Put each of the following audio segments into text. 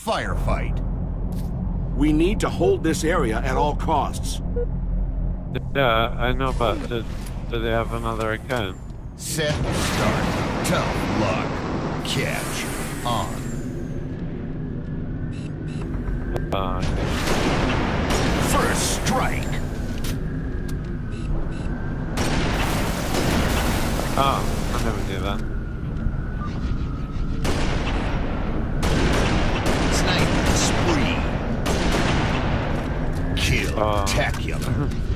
firefight. We need to hold this area at all costs. Yeah, I know, but do they have another account? Set, start, tough luck, catch, on. Okay. First strike. Oh, I never knew that. Sniper spree. Kill-tacular.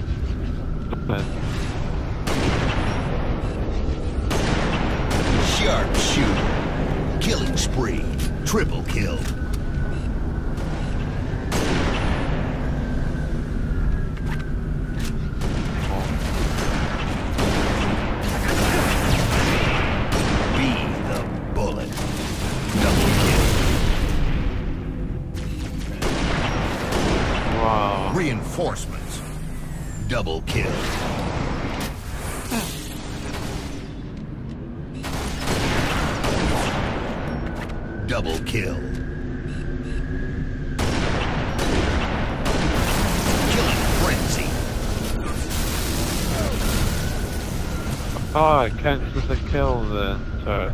Sharpshooter. Killing spree. Triple kill. Be the bullet. Double kill. Wow. Reinforcements. Double kill. Double kill. Killing frenzy. Oh, it counts as a kill then. Sorry.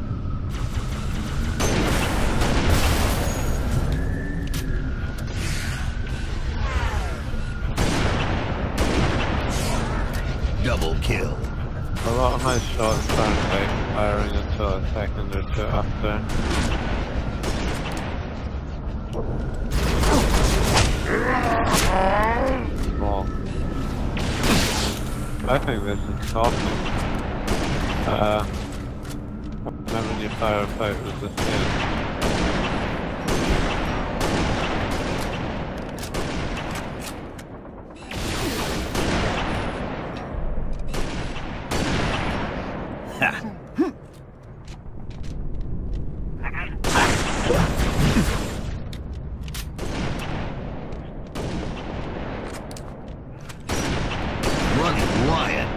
Double kill. A lot of my shots aren't like firing until a second or two after. Well, I think this is awesome. Whenever you fire a fight with this game. Running riot.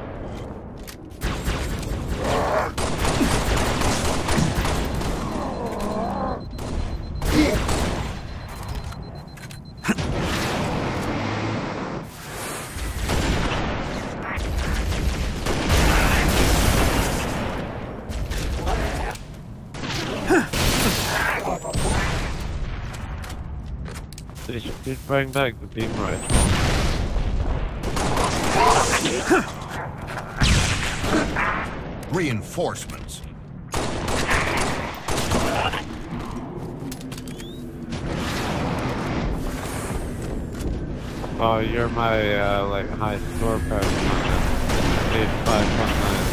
They should bring back the beam rifle. Reinforcements. Oh, you're my like high score person on this. 85.9.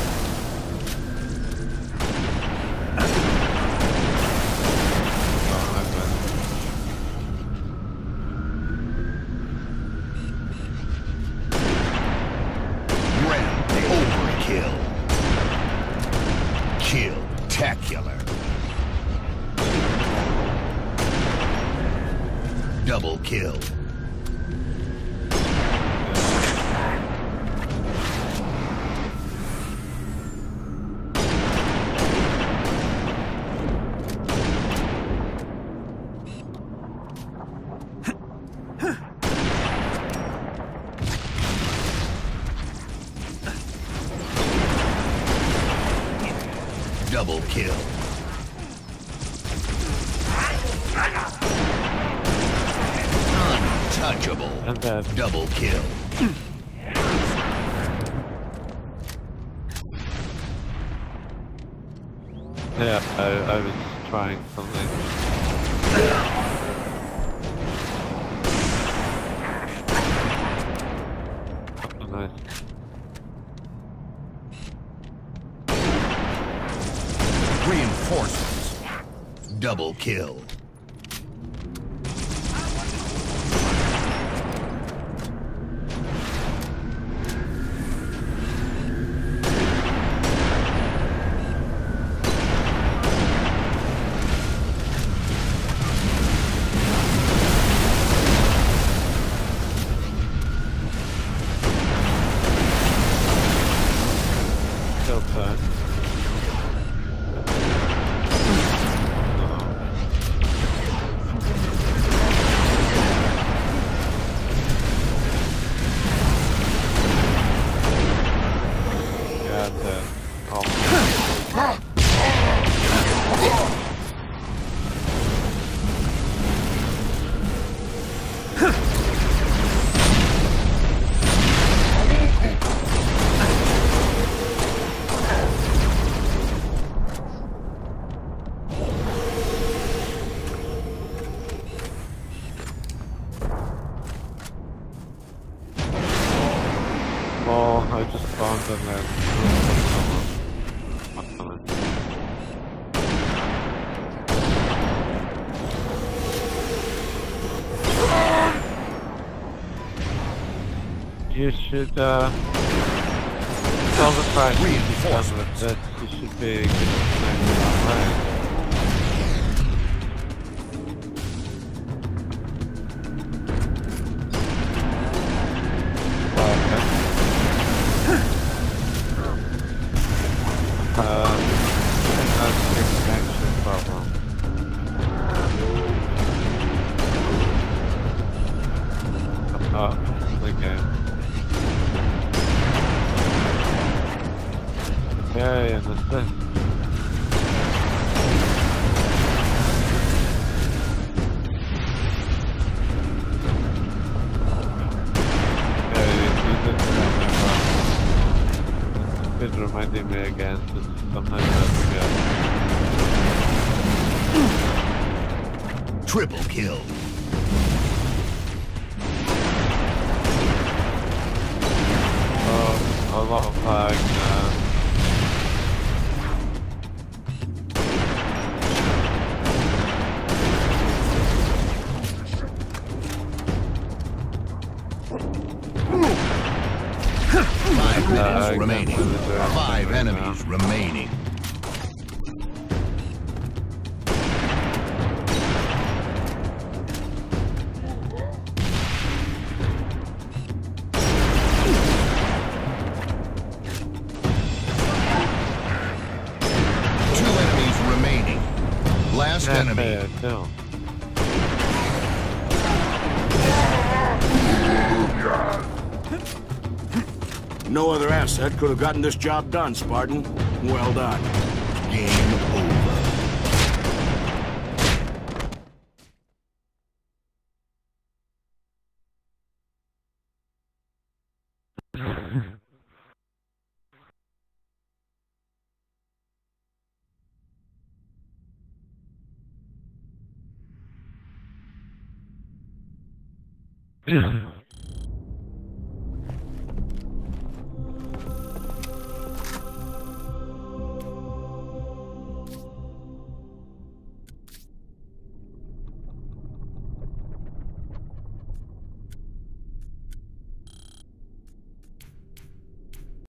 Overkill. Kill-tacular. Double kill. Double kill. Untouchable. Double kill. Yeah, I was trying something. Oh, nice. Reinforcements. Double kill. Kill time. just spawned and then... You should, solve the fight with this. You should be good online. That's the connection problem. Oh, okay. Yeah, that's it. It's reminding me again, just sometimes I forget. Triple kill. Oh, a lot of lag. Five enemies remaining. Two enemies remaining. Last enemy. No other asset could have gotten this job done, Spartan. Well done. Game over.